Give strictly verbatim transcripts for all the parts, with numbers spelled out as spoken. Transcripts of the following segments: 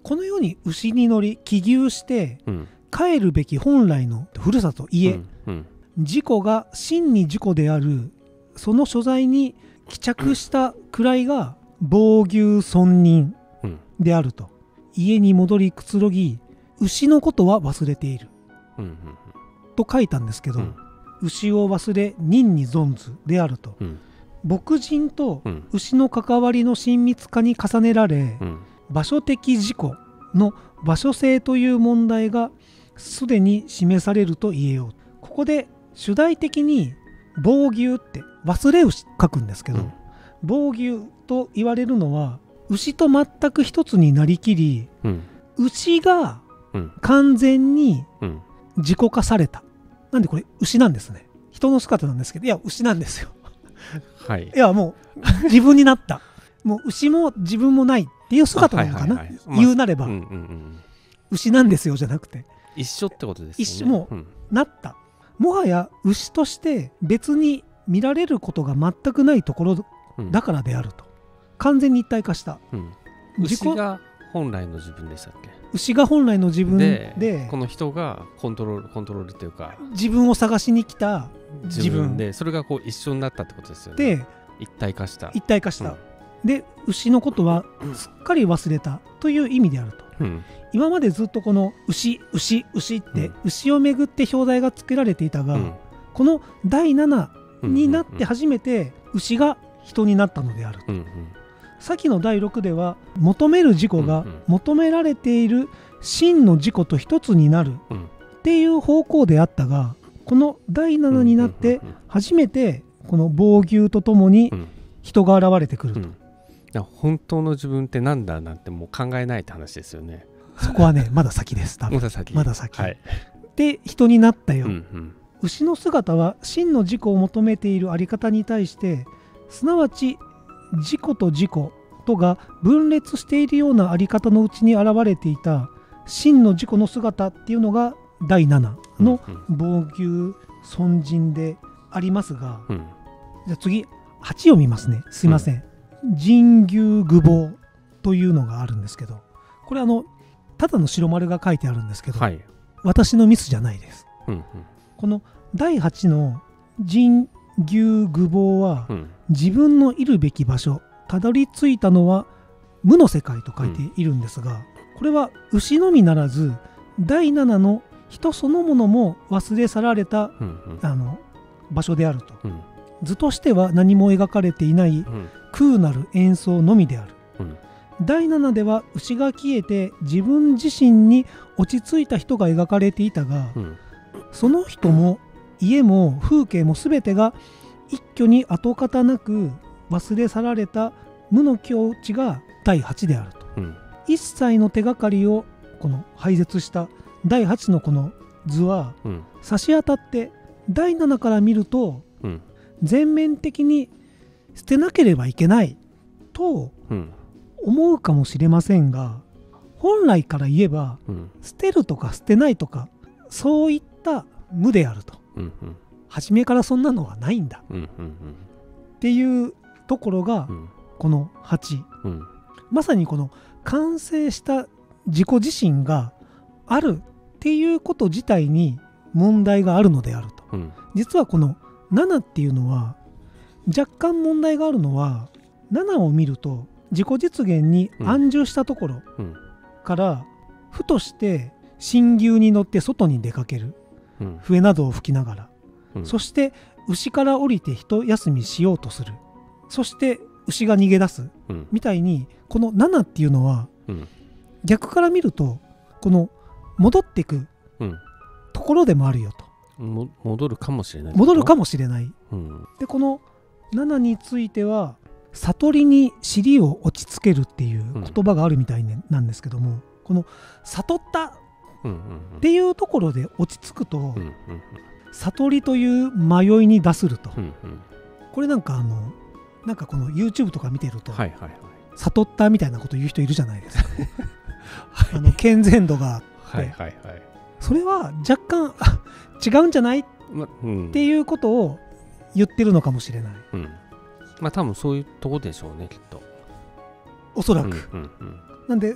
このように牛に乗り帰牛して、うん、帰るべき本来のふるさと家、うんうん、自己が真に自己であるその所在に帰着した位が傍牛尊人であると、うん、家に戻りくつろぎ牛のことは忘れている、うんうんうん、と書いたんですけど、うん、牛を忘れ人に存ずであると、うん、牧人と牛の関わりの親密化に重ねられ、うん、場所的自己の場所性という問題がすでに示されると言えよう。ここで主題的に傍牛って忘れ牛書くんですけど、うん、傍牛と言われるのは牛と全く一つになりきり、うん、牛が完全に自己化された、なんでこれ牛なんですね。人の姿なんですけど、いや牛なんですよはい、いやもう自分になったもう牛も自分もないっていう姿なのかな、はいはいはい、言うなれば、まあうんうんうん、牛なんですよじゃなくて一緒ってことですよね。 一緒もう、うん、なったもはや牛として別に見られることが全くないところだからであると、うん、完全に一体化した、うん、 牛が本来の自分でしたっけ。 牛が本来の自分 で, でこの人がコントロールコントロールというか自分を探しに来た自分自分でそれがこう一緒になったってことですよね。 で一体化した一体化した、うん、で牛のことはすっかり忘れたという意味であると、うん、今までずっとこの牛牛牛って、うん、牛をめぐって表題がつけられていたが、うん、このだいななになって初めて牛が人になったのであると、うんうん、先のだいろくでは求める自己が求められている真の自己と一つになるっていう方向であったが、このだいななになって初めてこの傍牛とともに人が現れてくると、うんうん、本当の自分ってなんだなんてもう考えないって話ですよね。 そこはねまだ先です多分まだ先まだ先、 はい、 で人になったよ、 うんうん、 牛の姿は真の自己を求めているあり方に対してすなわち自己と自己とが分裂しているようなあり方のうちに現れていた真の自己の姿っていうのがだいななの傍牛尊人でありますが、うん、じゃあ次はちを見ますね。すいません、うん、人牛愚望というのがあるんですけど、これあのただの白丸が書いてあるんですけど、はい、私のミスじゃないです、うんうん、このだいはちの人牛愚望は、うん、自分のいるべき場所たどり着いたのは無の世界と書いているんですが、うん、これは牛のみならずだいななの人そのものも忘れ去られた、うんうん、あの場所であると、うん、図としては何も描かれていない、うん、空なる演奏のみである、うん、だいななでは牛が消えて自分自身に落ち着いた人が描かれていたが、うん、その人も家も風景も全てが一挙に跡形なく忘れ去られた無の境地がだいはちであると、うん、一切の手がかりをこの廃絶しただいはちのこの図は、うん、差し当たってだいななから見ると、うん、全面的に捨てなければいけないと思うかもしれませんが、本来から言えば、うん、捨てるとか捨てないとかそういった無であると、うんうん、初めからそんなのはないんだ、うんうんうん、っていうところが、うん、このはち、うん、まさにこの完成した自己自身があるっていうこと自体に問題があるのであると、うん、実はこのななっていうのは若干問題があるのはななを見ると自己実現に安住したところからふとして新牛に乗って外に出かける、うん、笛などを吹きながら、うん、そして牛から降りて一休みしようとする、そして牛が逃げ出す、うん、みたいにこのななっていうのは、うん、逆から見るとこの戻っていくところでもあるよと、 うん、も戻るかもしれない戻るかもしれない、 うん、 でこのななについては悟りに尻を落ち着けるっていう言葉があるみたいなんですけども、うん、この悟ったっていうところで落ち着くと、うんうんうん、悟りという迷いに脱すると、うんうん、これなんかあのなんかこの YouTube とか見てると、はいはいはい、悟ったみたいなこと言う人いるじゃないですかあの健全度がはいはいはい、 それは若干違うんじゃない、まうん、っていうことを言ってるのかもしれない、 うん、まあ多分そういうとこでしょうねきっと、 おそらく、うんうんうん、なんで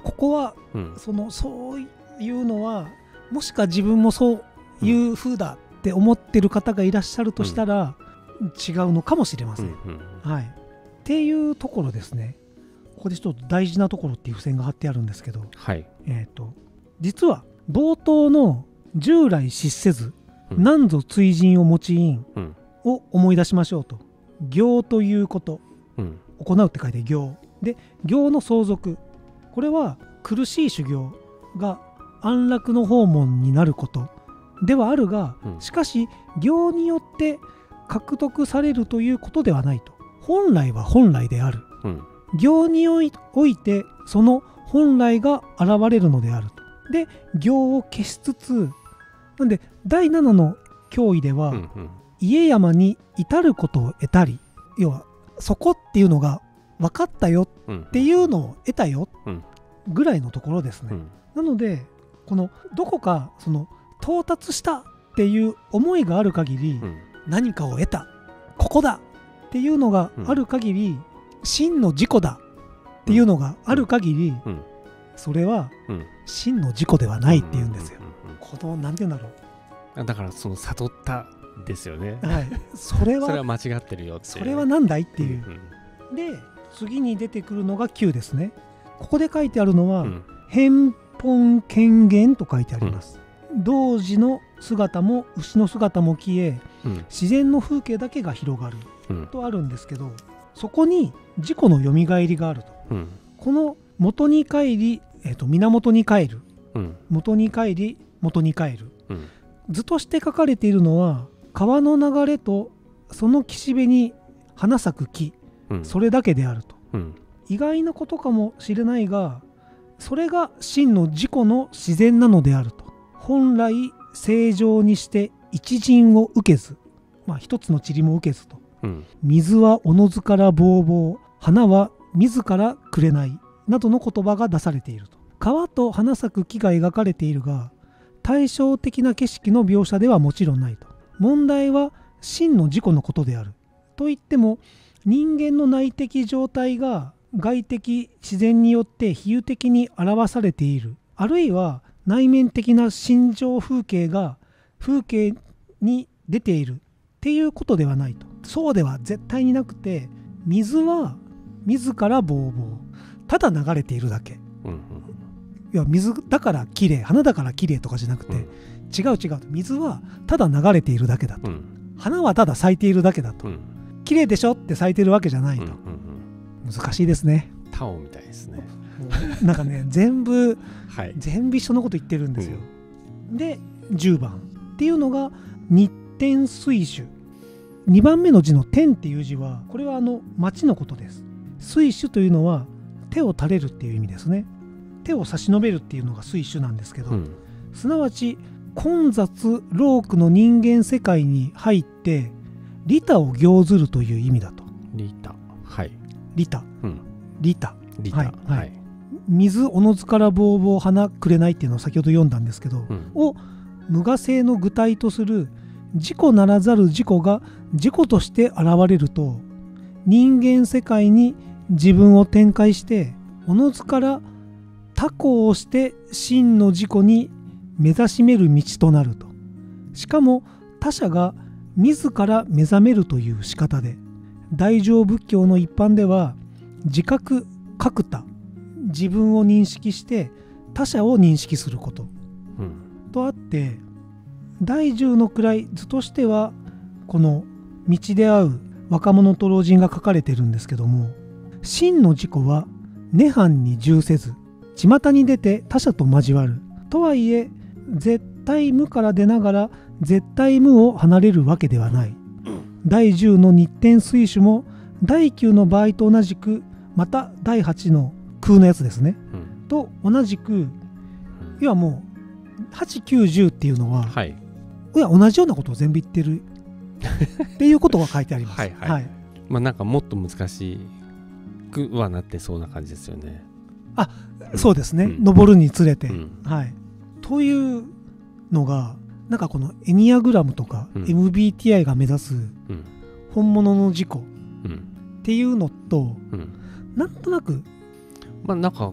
ここは、 うん、 そのそういうのはもしか自分もそういう風だって思ってる方がいらっしゃるとしたら、うん、違うのかもしれません、 うんうん、 はい、っていうところですね。ここでちょっと大事なところっていう付箋が貼ってあるんですけど、 はい、 えーと、実は冒頭の従来失せず、 うん、 何ぞ追人を用いんを思い出しましょうと。行ということ、 うん、 行うって書いて行で、行の相続、これは苦しい修行が安楽の訪問になることではあるが、 うん、 しかし行によって獲得されるということではないと。本来は本来である、 うん、 行においてその本来が現れるのであると。で行を消しつつ、なんでだいななの教義では、うんうん、家山に至ることを得たり、要はそこっていうのが分かったよっていうのを得たよぐらいのところですね、うん、なのでこのどこかその到達したっていう思いがある限り、うん、何かを得た、ここだっていうのがある限り、うん、真の自己だっていうのがある限り、うん、それは真の自己ではないっていうんですよ。このなんていうんだろう、だからその悟ったですよね、 はい、それはそれは間違ってるよって、 それはなんだいっていう、うんうん、で次に出てくるのがきゅうですね。ここで書いてあるのは、うん、返本権限と書いてあります、うん、童子の姿も牛の姿も消え、うん、自然の風景だけが広がる、うん、とあるんですけど、そこに自己のよみがえりがあると、うん、この元に帰り、えーと、源に帰る、うん、元に帰り元に帰る、うん、図として書かれているのは川の流れとその岸辺に花咲く木、うん、それだけであると、うん、意外なことかもしれないが、それが真の自己の自然なのであると。本来正常にして一陣を受けず、まあ一つの塵も受けずと、うん、水はおのずからぼうぼう、花は自らくれないなどの言葉が出されていると。川と花咲く木が描かれているが、対照的な景色の描写ではもちろんないと。問題は真の自己のことであるといっても、人間の内的状態が外的自然によって比喩的に表されている、あるいは内面的な心情風景が風景に出ているっていうことではないと。そうでは絶対になくて、水は自らぼうぼう、ただ流れているだけ、うんうん、いや水だから綺麗、花だから綺麗とかじゃなくて、うん、違う違う、水はただ流れているだけだと、うん、花はただ咲いているだけだと、うん、綺麗でしょって咲いてるわけじゃないと、うんうんうん、難しいですね。 タオみたいですね。 なんかね全部、 はい、 全部一緒のこと言ってるんですよ、うん、でじゅうばんっていうのが日天水主、にばんめの字の天っていう字は、これはあの町のことです。水主というのは手を垂れるっていう意味ですね。手を差し伸べるっていうのが水主なんですけど、うん、すなわち混雑労苦の人間世界に入って利他を行ずるという意味だと。 利他、はい、 利他、うん、利他、 利他、はいはい、 水おのずからぼうぼう花くれないっていうのを先ほど読んだんですけど、うん、を無我性の具体とする自己ならざる自己が自己として現れると、人間世界に自分を展開しておのずから他行をして真の自己に目指しめる道となると。しかも他者が自ら目覚めるという仕方で、大乗仏教の一般では自覚覚他、自分を認識して他者を認識すること、うん、とあって、第十の位図としてはこの道で会う若者と老人が書かれてるんですけども、真の自己は涅槃に従せず巷に出て他者と交わるとはいえ、絶対無から出ながら絶対無を離れるわけではない。第十の日天水主も第九の場合と同じく、また第八の空のやつですね、うん、と同じく、要はもうはちきゅうじゅうっていうのは、はい、いや同じようなことを全部言ってるっていうことが書いてあります。はいはい、はい、 まあなんかもっと難しくはなってそうな感じですよね。 あ、そうですね、うん、登るにつれて、うん、はい、というのがなんかこのエニアグラムとか エムビーティーアイ が目指す本物の自己っていうのと、うん、なんとなくまあなんか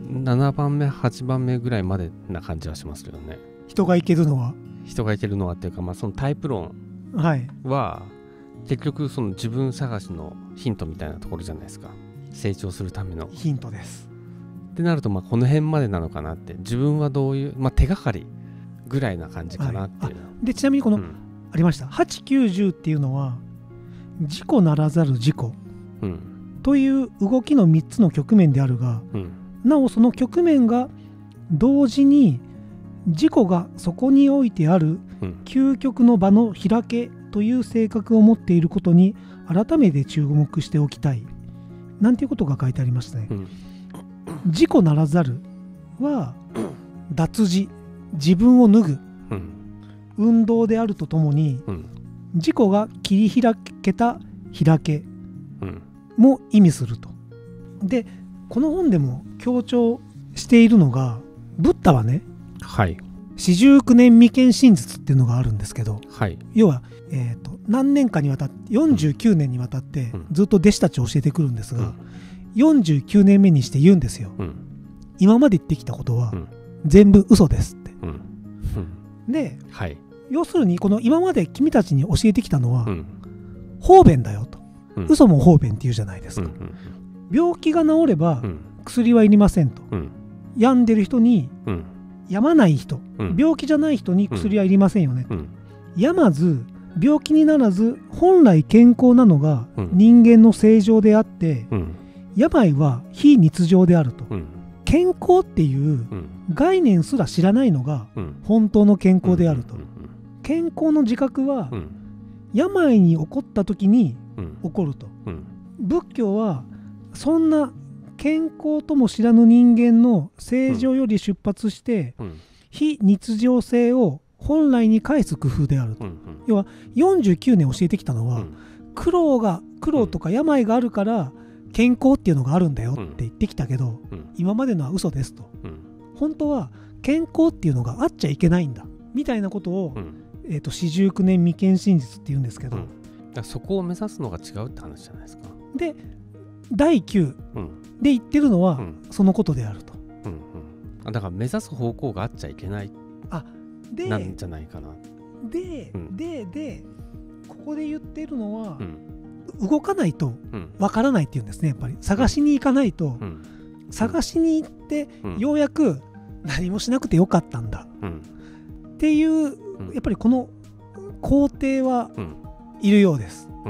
ななばんめはちばんめぐらいまでな感じはしますけどね。 人がいけるのは。 人がいけるのはっていうか、まあ、そのタイプ論はいは結局その自分探しのヒントみたいなところじゃないですか。成長するためのヒントです。 ってなると、まあこの辺までなのかなって、自分はどういう、まあ、手がかりぐらいな感じかなっていう、はい、 でちなみにこの、 うん、 ありましたはちきゅうじゅうっていうのは自己ならざる自己、うん、という動きのみっつの局面であるが、うん、なおその局面が同時に自己がそこにおいてある究極の場の開けという性格を持っていることに改めて注目しておきたいなんていうことが書いてありましたね、うん、自己ならざるは脱自、自分を脱ぐ、うん、運動であるとともに、うん、自己が切り開けた開けも意味すると。でこの本でも強調しているのが、ブッダはね、 はい、 四十九年未見真実っていうのがあるんですけど、 はい、 要は、えーと、何年かにわたってよんじゅうきゅうねんにわたってずっと弟子たちを教えてくるんですが、うん、よんじゅうきゅうねんめにして言うんですよ、うん、今まで言ってきたことは全部嘘ですって、うんうん、で、はい、要するにこの今まで君たちに教えてきたのは、うん、方便だよと、うん、嘘も方便って言うじゃないですか、うんうんうん、病気が治れば薬はいりませんと、うん、病んでる人に、うん、病まない人、うん、病気じゃない人に薬はいりませんよね、うん、病まず病気にならず本来健康なのが人間の正常であって、うん、病は非日常であると、うん、健康っていう概念すら知らないのが本当の健康であると、うん、健康の自覚は病に起こった時に起こると、うん、仏教はそんな健康とも知らぬ人間の正常より出発して、うん、非日常性を本来に返す工夫であると、うんうん、要はよんじゅうきゅうねん教えてきたのは、うん、苦労が苦労とか病があるから健康っていうのがあるんだよって言ってきたけど、うん、今までのは嘘ですと、うん、本当は健康っていうのがあっちゃいけないんだみたいなことを、うん、えーと、四十九年未見真実って言うんですけど、うん、 だそこを目指すのが違うって話じゃないですか。 でだいきゅうで言ってるのはそのことであると、うんうん、だから目指す方向があっちゃいけないあでなんじゃないかな。 で、うん、ででここで言ってるのは、うん、動かないとわからないっていうんですね。やっぱり探しに行かないと、うん、探しに行って、うん、ようやく何もしなくてよかったんだ、うん、っていう、やっぱりこの工程はいるようです、うん、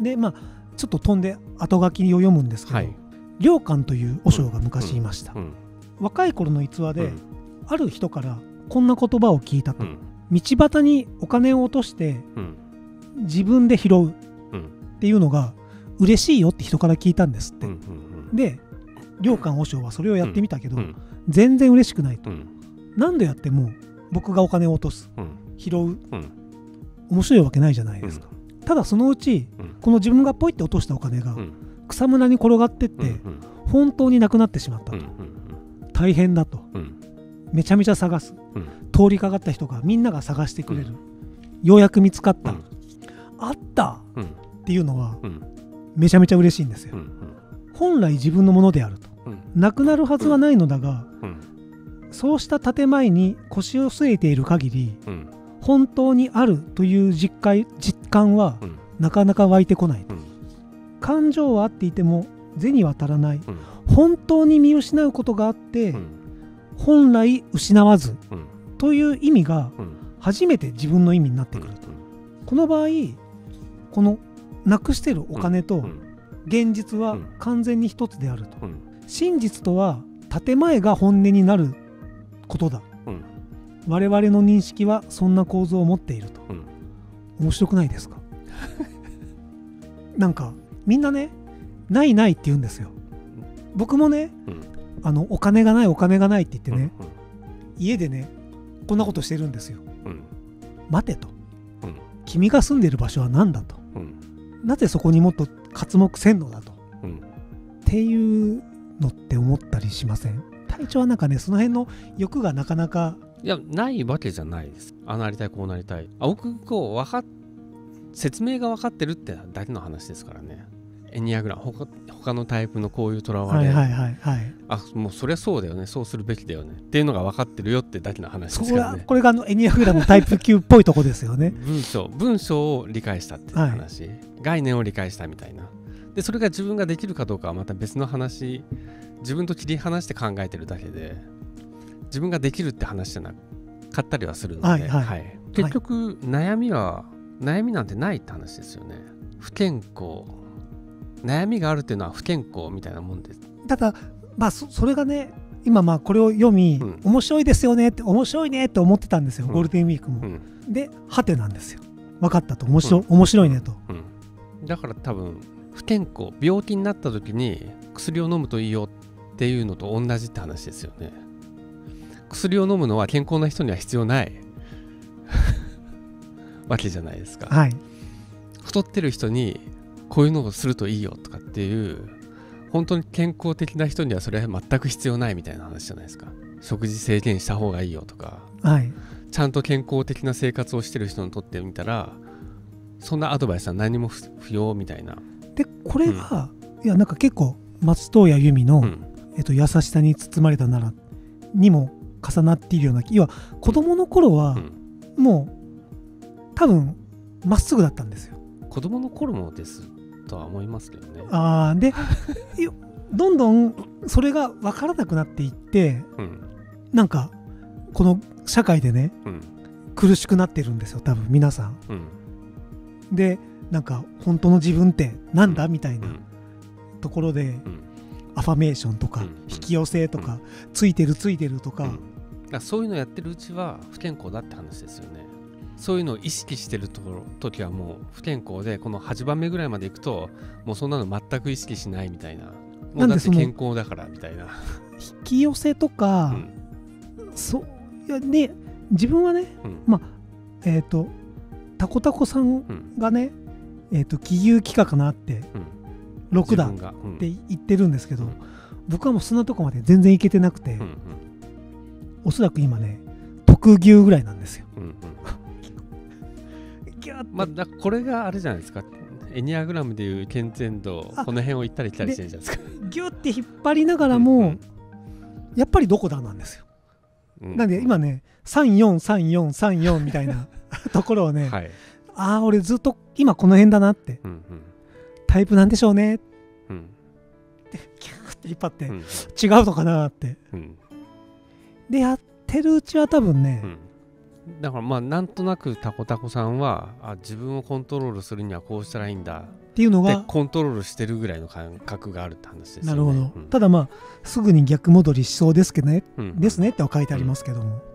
でまあちょっと飛んで後書きを読むんですけど、はい、良寛という和尚が昔いました、うんうん、若い頃の逸話で、うん、ある人からこんな言葉を聞いたと、うん、道端にお金を落として、うん、自分で拾うっていうのが嬉しいよって人から聞いたんですって、うんうんうん、で良寛和尚はそれをやってみたけど、うん、全然嬉しくないと、うん、何度やっても僕がお金を落とす、うん、拾う、うん、面白いわけないじゃないですか、うん、ただそのうち、うん、この自分がポイって落としたお金が、うん、草むらに転がってって、うんうん、本当になくなってしまったと、うんうんうん、大変だと、うん、めちゃめちゃ探す、うん、通りかかった人がみんなが探してくれる、うん、ようやく見つかった、うん、あった、うん、っていうのは、うん、めちゃめちゃ嬉しいんですよ、うんうん、本来自分のものであると、うん、なくなるはずはないのだが、うん、そうした建前に腰を据えている限り、うん、本当にあるという実感、実感は、うん、なかなか湧いてこない、うん、感情はあっていても銭は足らない、うん、本当に見失うことがあって、うん、本来失わず、うん、という意味が初めて自分の意味になってくると、うん、この場合このなくしてるお金と現実は完全に一つであると、うん、真実とは建前が本音になることだ、うん、我々の認識はそんな構造を持っていると、うん、面白くないですかなんかみんなねないないって言うんですよ。僕もね、うん、あのお金がないお金がないって言ってね、うんうん、家でねこんなことしてるんですよ、うん、待てと、うん、君が住んでいる場所は何だと、うん、なぜそこにもっと刮目せんのだと、うん、っていうのって思ったりしません？隊長はなんかねその辺の欲がなかなかいやないわけじゃないです。ああなりたいこうなりたい、あ僕こう分かっ説明が分かってるってだけの話ですからね。 エニアグラム 他, 他のタイプのこういうとらわれ、 はいはいはいはい、 あもうそりゃそうだよね、そうするべきだよねっていうのが分かってるよってだけの話ですそからね。 これがあのエニアグラムタイプきゅうっぽいとこですよね。 文章文章を理解したっていう話、はい、概念を理解したみたいな。でそれが自分ができるかどうかはまた別の話、自分と切り離して考えてるだけで自分ができるって話じゃなかったりはするので、はいはいはい、結局、はい、悩みは悩みなんてないって話ですよね。不健康、悩みがあるっていうのは不健康みたいなもんです。 ただまあ そ, それがね今まあこれを読み、うん、面白いですよねって面白いねって思ってたんですよ、うん、ゴールデンウィークも、うん、でハテなんですよ。分かったと面白、うん、面白いねと、 うん、だから多分不健康、病気になった時に薬を飲むといいよっていうのと同じって話ですよね。薬を飲むのは健康な人には必要ないわけじゃないですか、 はい、 太ってる人にこういうのをするといいよとかっていう本当に健康的な人にはそれは全く必要ないみたいな話じゃないですか。食事制限した方がいいよとか、 はい、 ちゃんと健康的な生活をしてる人にとってみたらそんなアドバイスは何も不要みたいな。 でこれが、うん、いやなんか結構松任谷由実の、うんえっと、優しさに包まれたならにも重なっているような、要は子供の頃は、うん、もう多分まっすぐだったんですよ。 子供の頃もですとは思いますけどね。 あでどんどんそれが分からなくなっていって、うん、なんかこの社会でね、うん、苦しくなってるんですよ多分皆さん、うん、でなんか本当の自分ってなんだ、うん、みたいなところで、うん、アファメーションとか、うん、引き寄せとか、うん、ついてるついてるとか、うん、だからそういうのやってるうちは不健康だって話ですよね。そういうのを意識してるところ時はもう不健康で、このはちばんめぐらいまでいくともうそんなの全く意識しないみたいな、もうだって健康だからみたいな。 引き寄せとか、うん、そういやね自分はね、うん、まあえっ、ー、とタコタコさんがね、うん、えっ、ー、と気流気化かなって、うん、ろくだって言ってるんですけど、うん、僕はもうそんなとこまで全然いけてなくて、うんうん、おそらく今ね特牛ぐらいなんですよ、うんうんまあ、だこれがあれじゃないですか、エニアグラムでいう健全度、この辺を行ったり来たりしてるじゃないですか。 ギュッて引っ張りながらも、うんうん、やっぱりどこだなんですよ、うんうん、なんで今ねさんよんさんよんさんよんみたいなところをね、はい、ああ俺ずっと今この辺だなって、うんうん、タイプなんでしょうね、うん、でキューって引っ張って、うん、違うのかなって、うん、でやってるうちは多分ね、うんだからまあなんとなくタコタコさんはあ自分をコントロールするにはこうしたらいいんだっていうのがコントロールしてるぐらいの感覚があるって話ですよね。 なるほど、うん、ただまあすぐに逆戻りしそうですけどね、うん、ですねっては書いてありますけども、うん